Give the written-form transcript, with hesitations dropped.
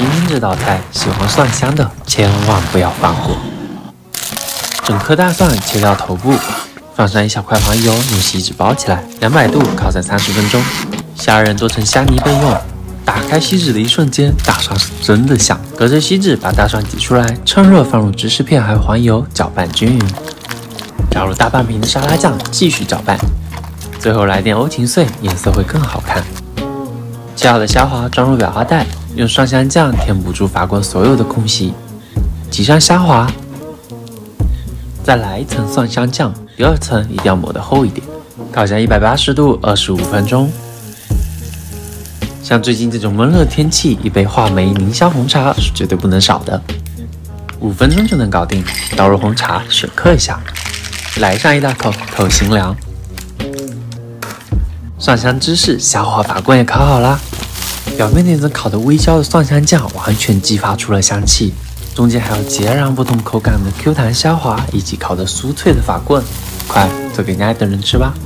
今天这道菜，喜欢蒜香的千万不要放过。整颗大蒜切掉头部，放上一小块黄油，用锡纸包起来，200度烤上30分钟。虾仁做成虾泥备用。打开锡纸的一瞬间，大蒜是真的香。隔着锡纸把大蒜挤出来，趁热放入芝士片还有黄油，搅拌均匀。加入大半瓶的沙拉酱，继续搅拌。最后来点欧芹碎，颜色会更好看。切好的虾滑装入裱花袋，用蒜香酱填补住法棍所有的空隙。挤上虾滑，再来一层蒜香酱，第2层一定要抹得厚一点。烤箱180度25分钟。像最近这种闷热天气，一杯话梅宁香红茶是绝对不能少的。5分钟就能搞定，倒入红茶雪克一下，来上一大口透心凉。蒜香芝士虾滑法棍也烤好啦，表面那层烤得微焦的蒜香酱完全激发出了香气，中间还有截然不同口感的 Q 弹虾滑以及烤得酥脆的法棍，快做给你爱的人吃吧。